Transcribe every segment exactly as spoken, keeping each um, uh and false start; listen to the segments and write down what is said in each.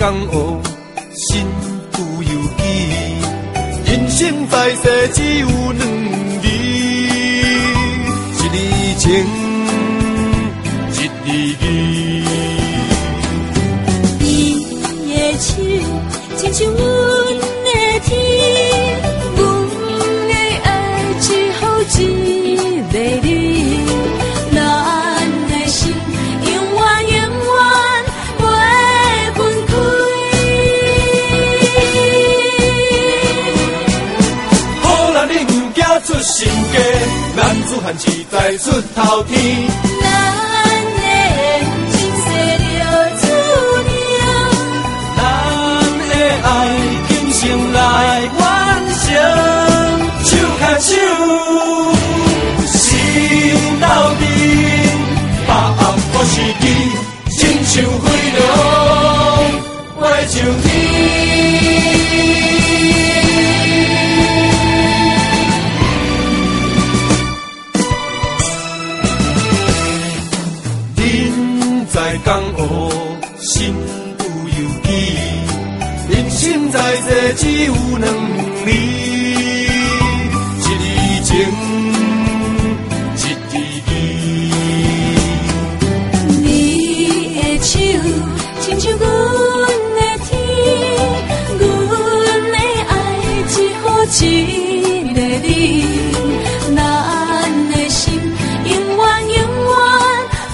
江湖，身不由己。人生在世只有两字，一字情，一字义。 你的手，亲像阮的天，阮的爱只好一个你。出心家，男子汉志在出头天。咱的缘前世就注定，咱的爱今生来完成。手牵手，心斗阵，把暗可是记，亲像飞龙飞上天。在江湖，身不由己。人生在世只有两字，一字情，一字义。你的手，亲像阮的天，阮的爱只好一个你。咱的心永远永远。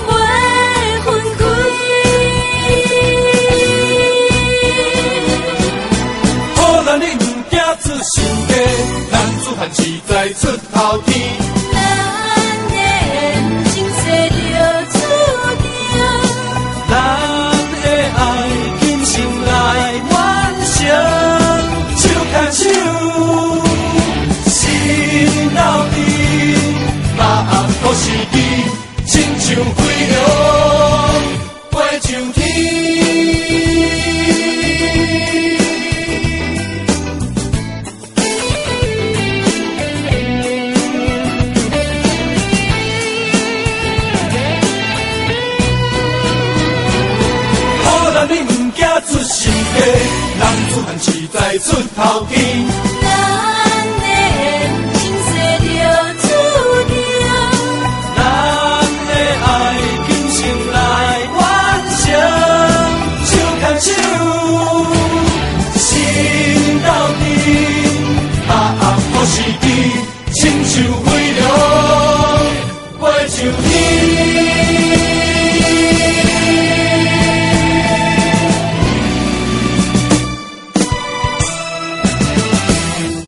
出心家，男子汉志在出头天。咱的缘前世就注定，咱的爱今生来完成。手牵手，心斗阵，把暗可是记，亲像飞龙飞上天。出心家，男子汉志在出头天。